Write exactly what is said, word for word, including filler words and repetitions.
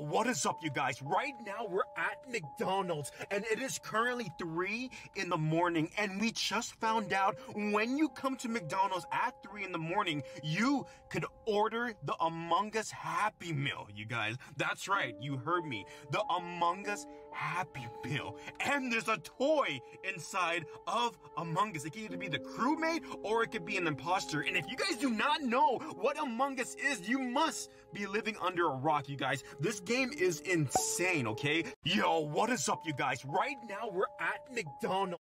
what is up, you guys? Right now, we're at McDonald's, and it is currently three in the morning, and we just found out when you come to McDonald's at three in the morning, you could order the Among Us Happy Meal, you guys. That's right, you heard me. The Among Us Happy Meal. And there's a toy inside of Among Us. It can either be the crewmate, or it could be an imposter. And if you guys do not know what Among Us is, you must be living under a rock, you guys. This game is insane, okay? Yo, what is up, you guys? Right now, we're at McDonald's.